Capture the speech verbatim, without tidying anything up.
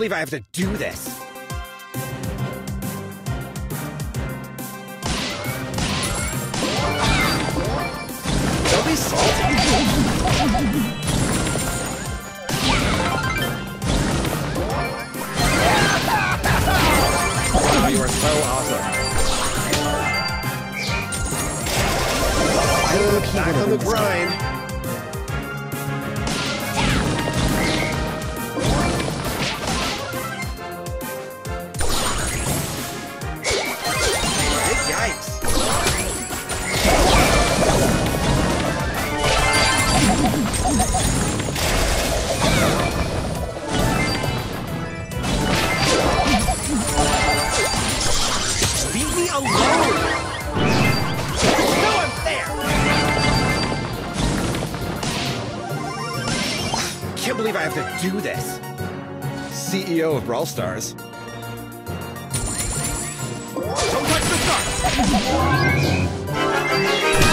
believe I have to do this. Don't be salty. Wow, you are so awesome. Back on the grind. Big yikes. Leave me alone! No one's there! Can't believe I have to do this. C E O of Brawl Stars. Don't touch the star!